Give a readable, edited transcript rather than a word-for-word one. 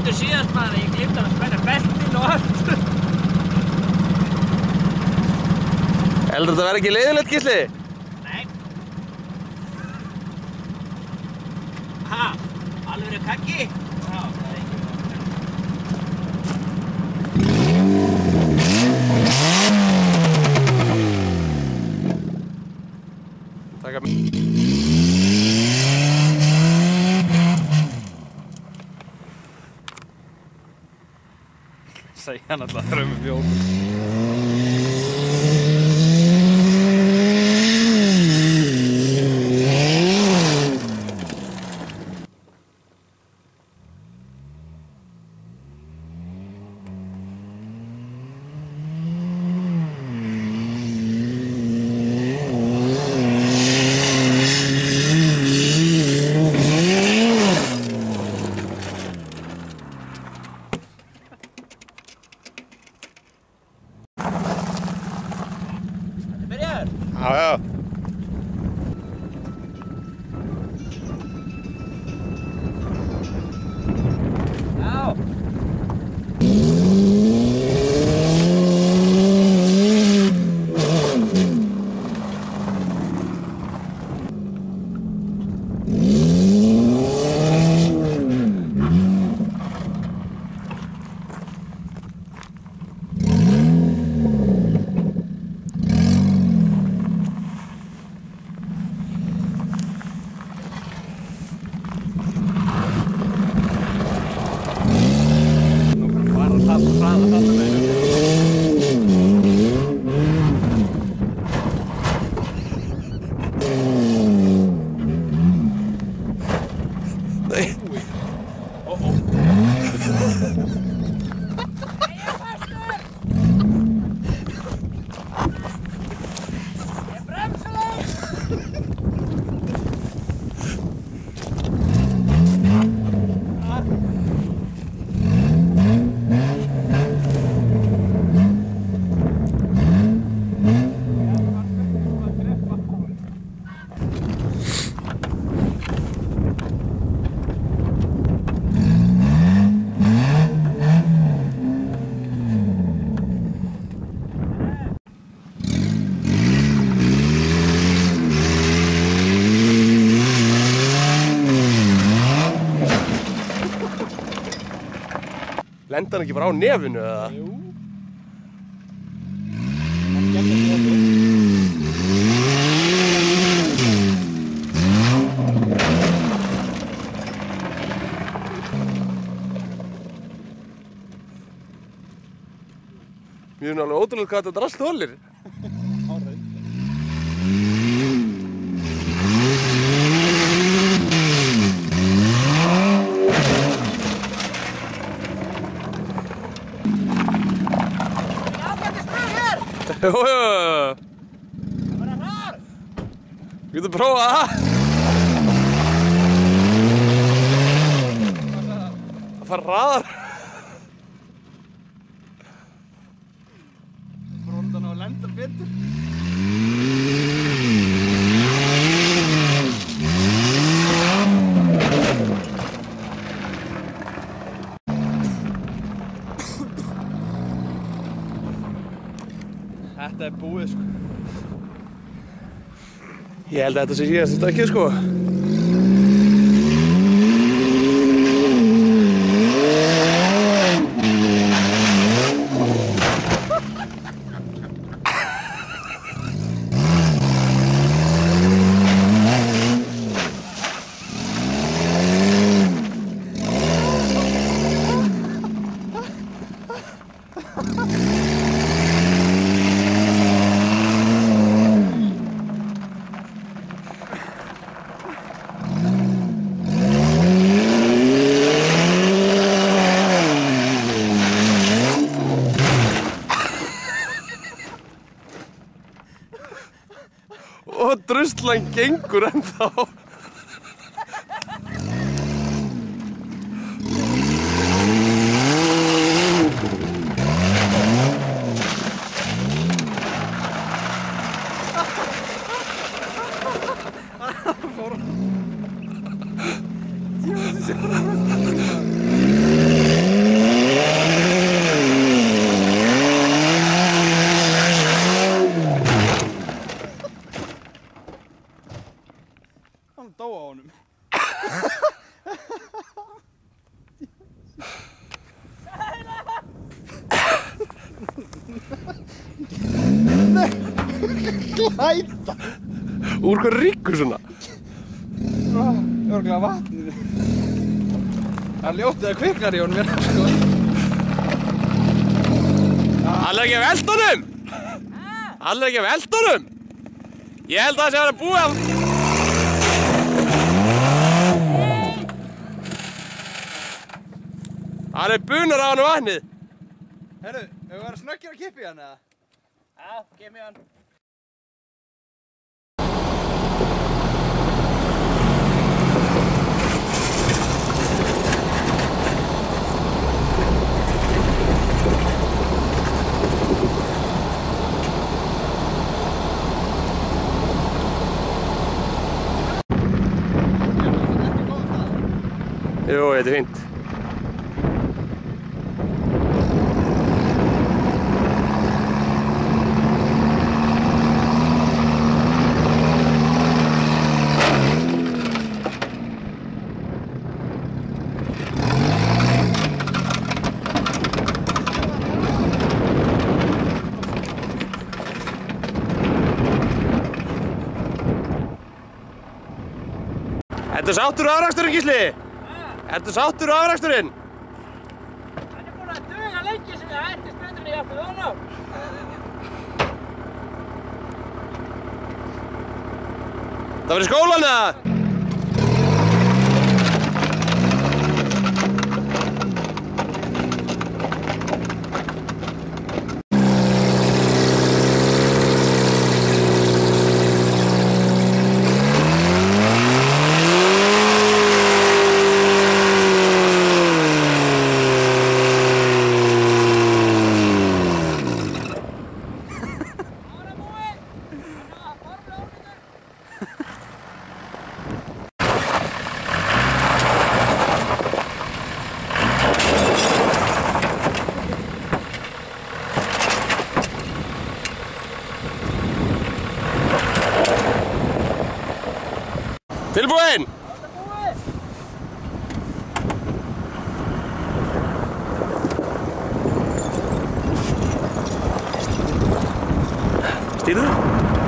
Heldur síðast maður að ég gleymdi að spenna beltin og allt. Heldur þetta verði ekki leiðilegt, Gísli? Nei. Ha, alveg kakki? Já, það er ekki. Takk að segja hann alltaf þrömmu bjóð. Já, já. Já. Lenda hann ekki bara á nefinu, eða? Jú. Það gerði þetta. Mér finnst alveg ótrúlega hvað þetta drast þolir. Jú, jú. Það var að hraðar. Við getum prófað það. Það fara hraðar. Frondan á að lenda betur. Þetta er búið, sko. Ég held að þetta sé síðast í stökkið, sko. Og druslan gengur ennþá. Fór. Glæta! Úr hvað ríkur svona? Örglega vatninu. Það ljótið að kviknar í honum hérna, sko. Hann er ekki að velta honum! Hann er ekki að velta honum! Ég held að það sé að vera búið að... Hann er bunar á hann vatnið. Herru, hefur við verið snöggir að kippa í hann, eða? Já, gef mér hann. Jú, þetta er fínt. Ertu sáttur á afraksturinn, Gísli? Ertu sáttur á afraksturinn? Hann er búinn að duga lengi sem ég hættist betur en ég átti von á. Það var í skólan, eða? Tilbúinn! Stýrðu?